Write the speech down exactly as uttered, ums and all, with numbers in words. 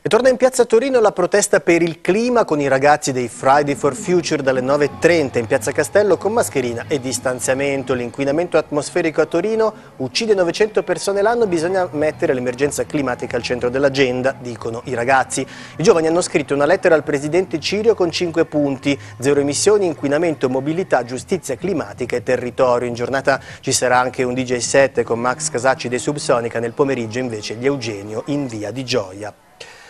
E torna in piazza Torino la protesta per il clima con i ragazzi dei Friday for Future dalle nove e trenta in piazza Castello con mascherina e distanziamento. L'inquinamento atmosferico a Torino uccide novecento persone l'anno, bisogna mettere l'emergenza climatica al centro dell'agenda, dicono i ragazzi. I giovani hanno scritto una lettera al presidente Cirio con cinque punti: zero emissioni, inquinamento, mobilità, giustizia climatica e territorio. In giornata ci sarà anche un D J set con Max Casacci dei Subsonica, nel pomeriggio invece gli Eugenio in via di Gioia.